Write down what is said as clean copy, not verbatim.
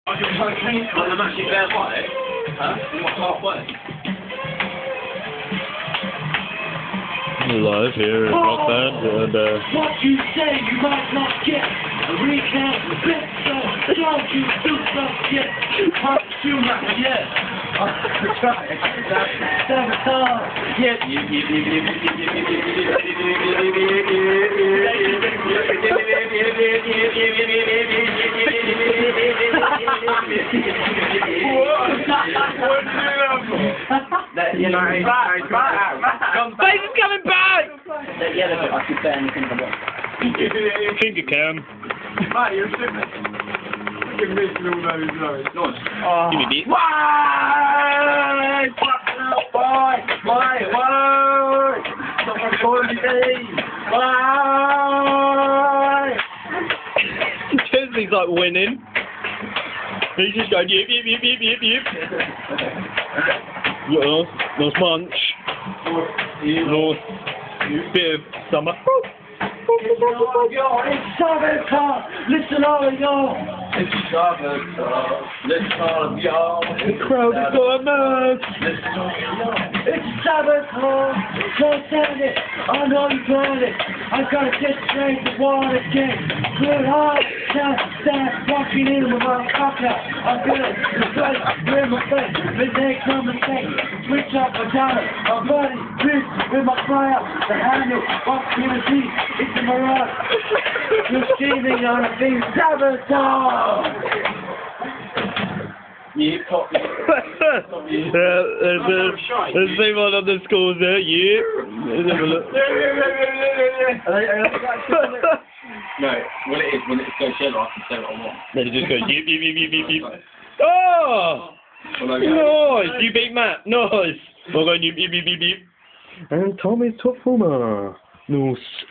I can cocaine on the magic bear way, huh? Halfway. Live here in Rockband, and what you say you might not get. A recount the bit so don't you do stuff yet. Punch you not yet. Try. Sabotage. Yep. That yellow is coming back! That yellow bit, I could say anything I want. think you can. Mate, you're sick. Look at this little nose. Nice. Give me a bit. Why? Fucking hell, why? Why? Stop recording me! Why? Chesley's like winning. He's just going yip. Nice munch. Nice bit of summer. It's sabotage. Listen all of y'all. It's sabotage. Listen all of y'all. The crowd is going mad. Listen all of y'all. It's sabotage. Don't stand it. I know you planned it. I gotta get straight to water again. Good heart. Stand walking in with my cock out. I'm gonna display with my face. Midday come and take. Switch up my dollar. I'm buddy. Bitch with my fire. The handle. Walk through the seat. It's a mirage. You're scheming on a thing. Sabotage. You pop me. There's someone on the scores there, yeah. Let's have a look. No, when it goes yellow, I can say what I want. Then it just goes yip. Oh! Nice! You beat Matt. Nice! We're going yip. And Tommy's top former. Nice.